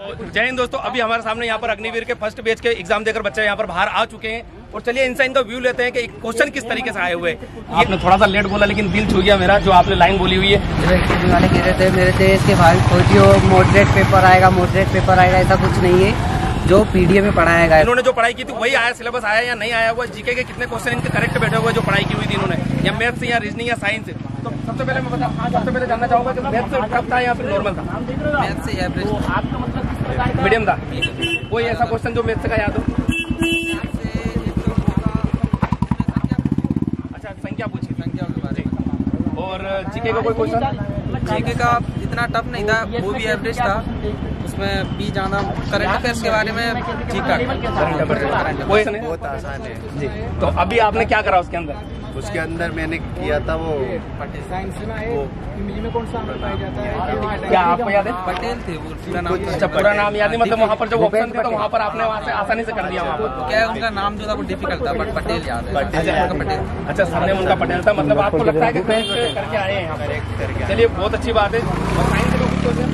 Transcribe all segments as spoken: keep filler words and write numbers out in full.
जय हिंद दोस्तों, अभी हमारे सामने यहाँ पर अग्निवीर के फर्स्ट बैच के एग्जाम देकर बच्चे यहाँ पर बाहर आ चुके हैं और चलिए इनसे इनका व्यू लेते हैं कि क्वेश्चन किस तरीके से आए हुए हैं। आपने थोड़ा सा लेट बोला लेकिन दिल छू गया मेरा जो आपने लाइन बोली हुई है। जो एक्चुअली वाले कह रहे थे मेरे से इसके भाई खोजियो मॉडरेट पेपर आएगा मॉडरेट पेपर आएगा, ऐसा कुछ नहीं है। जो पीडीएफ में पढ़ाया गया, इन्होंने जो पढ़ाई की थी वही आया, सिलेबस आया या नहीं आया हुआ, जीके के कितने क्वेश्चन इनके करेक्ट बैठे हुए जो पढ़ाई की हुई थी इन्होंने, या मैथ्स या रीजनिंग या साइंस। तो सबसे पहले मैं बता सबसे पहले जानना चाहूंगा कि मैथ्स टफ था या फिर नॉर्मल था? मैथ से एवरेज मीडियम था। कोई ऐसा क्वेश्चन जो मैथ्स का याद हो? अच्छा, संख्या पूछी, संख्या के बारे में। और जीके का कोई क्वेश्चन? जीके का इतना टफ नहीं था, वो भी एवरेज था। उसमें भी जाना करंट अफेयर्स के बारे में ठीक ठाक। कोई नहीं, बहुत आसान है जी। तो अभी आपने क्या करा उसके अंदर? उसके अंदर मैंने किया था वो क्या आपको याद है? पटेल थे वो पूरा नाम। अच्छा, पूरा नाम याद नहीं, मतलब वहाँ पर जो ऑप्शन थे तो वहाँ पर आपने वहाँ से आसानी से कर दिया वहाँ पर। क्या उनका नाम जो था वो डिफिकल्ट था, बट पटेल याद है। पटेल। अच्छा, सरनेम उनका पटेल था, मतलब आपको लगता है कि करेक्ट करके आए हैं यहाँ पर। चलिए, बहुत अच्छी बात है। और साइंस का कुछ क्वेश्चन?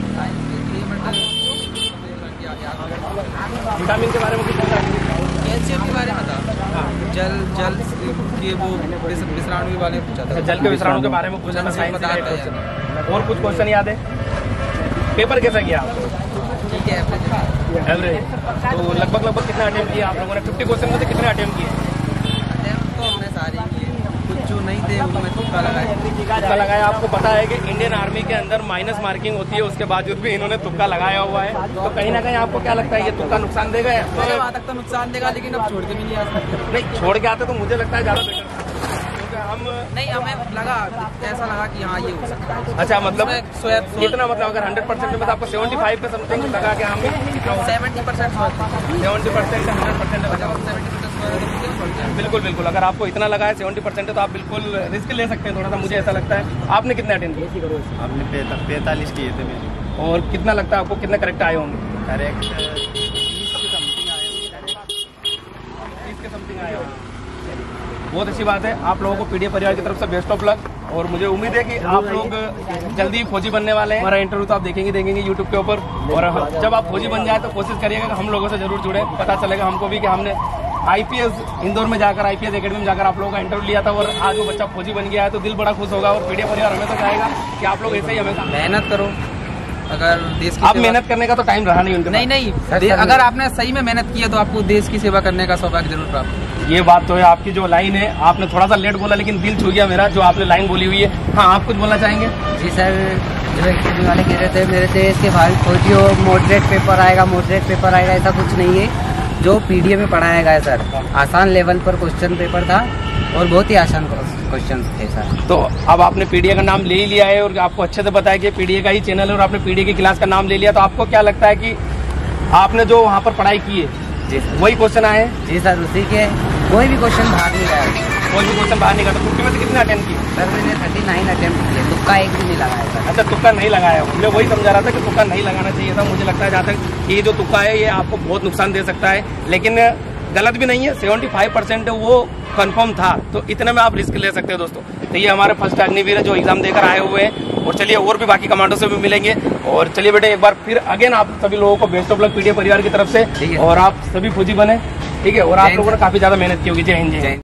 विटामिन के बारे में कुछ पता है? कैल्शियम के बारे में था। जल जल के वो विषाणु के बारे में पूछा था। जल के विषाणु के बारे में पूछा था साइंस का। और कुछ क्वेश्चन याद है? पेपर कैसा गया आपको? ठीक है, एवरेज। तो लगभग लगभग कितना अटेम्प्ट किया आप लोगों ने? फिफ्टी क्वेश्चन में से कितने अटेम्प्ट किए? अटेम्प्ट तो हमने सारे किए, कुछ जो नहीं थे उनमें तुक्का लगाया। तुक्का लगाया। आपको पता है कि इंडियन आर्मी के अंदर माइनस मार्किंग होती है, उसके बावजूद भी इन्होंने तुक्का लगाया हुआ है। तो कहीं ना कहीं आपको क्या लगता है ये तुक्का नुकसान देगा? वहाँ तक तो नुकसान देगा, लेकिन अब छोड़ के भी नहीं आ सकते। नहीं, छोड़ के आते तो मुझे लगता है ज्यादा बेटर, क्योंकि हम नहीं, हमें लगा ऐसा लगा कि हाँ ये हो सकता है। अच्छा, मतलब कितना, मतलब अगर हंड्रेड परसेंट में आपको सेवेंटी फाइव पे समथिंग लगा कि हम सेवेंटी परसेंट सेवेंटी परसेंट से हंड्रेड परसेंट बिल्कुल बिल्कुल। अगर आपको इतना लगा है सेवेंटी परसेंट है तो आप बिल्कुल रिस्क ले सकते हैं थोड़ा सा, मुझे ऐसा लगता है। आपने कितने अटेंड किए? आपने पैंतालीस किए थे मेरे। और कितना लगता है आपको कितने करेक्ट आए होंगे? करेक्ट तीस के समथिंग आए होंगे। बहुत अच्छी बात है। आप लोगों को पीडीएफ परिवार की तरफ से बेस्ट ऑफ लक, और मुझे उम्मीद है कि आप लोग जल्दी फौजी बनने वाले हैं। हमारा इंटरव्यू तो आप देखेंगे देखेंगे यूट्यूब के ऊपर, और जब आप फौजी बन जाए तो कोशिश करिएगा कि हम लोगों से जरूर जुड़े। पता चलेगा हमको भी कि हमने आईपीएस इंदौर में जाकर आईपीएस एकेडमी में जाकर आप लोगों का इंटरव्यू लिया था, और आज वो बच्चा फौजी बन गया है तो दिल बड़ा खुश होगा। और पीडीएफ परिवार हमें तो चाहेगा कि आप लोग ऐसे ही हमेशा मेहनत करो। अगर देश की आप मेहनत करने का तो टाइम रहा नहीं उनके नहीं नहीं अगर आपने सही में मेहनत की है तो आपको देश की सेवा करने का सौभाग्य जरूर प्राप्त। ये बात तो है। आपकी जो लाइन है, आपने थोड़ा सा लेट बोला लेकिन दिल छू गया मेरा जो आपने लाइन बोली हुई है। हाँ, आप कुछ बोलना चाहेंगे? जी सर, जो एक्चुअली वाले कह रहे थे मेरे से इसके भाई खोजियो मॉडरेट पेपर आएगा मॉडरेट पेपर आएगा, ऐसा कुछ नहीं है। जो पीडीएफ में पढ़ाया गया सर, आसान लेवल पर क्वेश्चन पेपर था और बहुत ही आसान क्वेश्चन थे सर। तो अब आपने पीडीए का नाम ले ही लिया है और आपको अच्छे से पता है कि पीडीए का ही चैनल है और आपने पीडीए की क्लास का नाम ले लिया, तो आपको क्या लगता है कि आपने जो वहाँ पर पढ़ाई की है जी सर वही क्वेश्चन आए? जी सर, उसी के कोई भी क्वेश्चन बाहर नहीं आया। कोई भी क्वेश्चन बाहर नहीं गया। तो फिफ्टी में से कितने अटेम्प्ट किए? सर मैंने थर्टी नाइन अटेम्प्ट किए, तुक्का एक भी नहीं लगाया सर। अच्छा, तुक्का नहीं लगाया। मैं वही समझा रहा था कि तुक्का नहीं लगाना चाहिए था। मुझे लगता है जहाँ तक ये जो तुक्का है ये आपको बहुत नुकसान दे सकता है, लेकिन गलत भी नहीं है। सेवेंटी फाइव परसेंट वो कंफर्म था, तो इतने में आप रिस्क ले सकते हैं दोस्तों। तो ये हमारे फर्स्ट अग्निवीर है जो एग्जाम देकर आए हुए हैं। और चलिए, और भी बाकी कमांडो से भी मिलेंगे। और चलिए बेटे, एक बार फिर अगेन आप सभी लोगों को बेस्ट ऑफ लक पीडीएफ परिवार की तरफ से, और आप सभी फौजी बने, ठीक है। और आप लोगों ने काफी ज्यादा मेहनत की होगी। जय हिंद। जय हिंद।